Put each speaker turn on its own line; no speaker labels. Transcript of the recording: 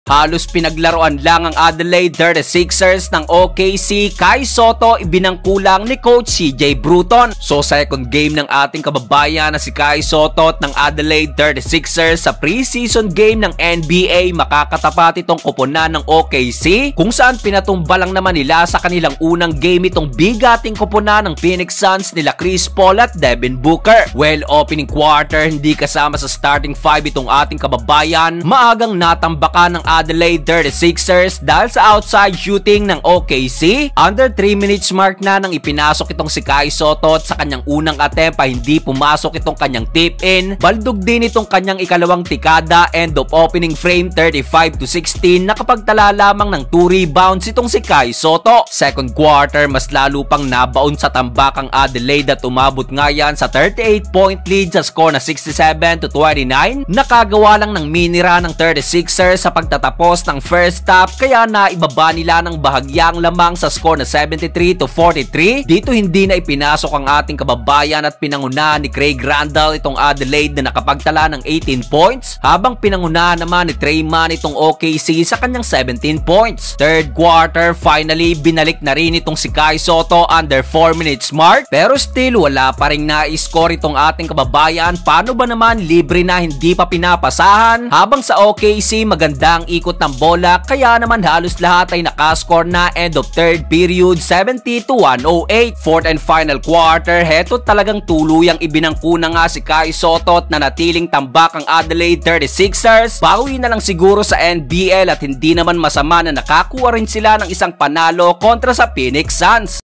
Halos pinaglaruan lang ang Adelaide 36ers ng OKC. Kai Sotto ibinangkulang ni Coach CJ Bruton. So second game ng ating kababayan na si Kai Sotto ng Adelaide 36ers sa preseason game ng NBA, makakatapat itong koponan ng OKC kung saan pinatumba lang naman nila sa kanilang unang game itong bigating koponan ng Phoenix Suns nila Chris Paul at Devin Booker. Well, opening quarter hindi kasama sa starting five itong ating kababayan. Maagang natambakan ng Adelaide 36ers dahil sa outside shooting ng OKC. Under 3 minutes mark na nang ipinasok itong si Kai Sotto at sa kanyang unang attempt ay hindi pumasok itong kanyang tip-in. Baldog din itong kanyang ikalawang tikada. End of opening frame 35-16. Nakapagtala lamang ng 2 rebounds itong si Kai Sotto. Second quarter mas lalo pang nabaon sa tambakang Adelaide at umabot nga yan sa 38-point lead sa score na 67-29. Nakagawa lang ng minira ng 36ers sa pagtatapos ng first half kaya naibaba nila ng bahagyang lamang sa score na 73-43. Dito hindi na ipinasok ang ating kababayan at pinangunahan ni Craig Randall itong Adelaide na nakapagtala ng 18 points habang pinangunahan naman ni Trey Mann itong OKC sa kanyang 17 points. Third quarter, finally binalik na rin itong si Kai Sotto under 4 minutes mark pero still wala pa rin na-score itong ating kababayan. Paano ba naman libre na hindi pa pinapasahan? Habang sa OKC magandang ikot ng bola kaya naman halos lahat ay nakascore na. End of third period 70-108. Fourth and final quarter, heto talagang tuluyang ibinangko na nga si Kai Sotto na natiling tambak ang Adelaide 36ers. Bawi na lang siguro sa NBL at hindi naman masama na nakakuha rin sila ng isang panalo kontra sa Phoenix Suns.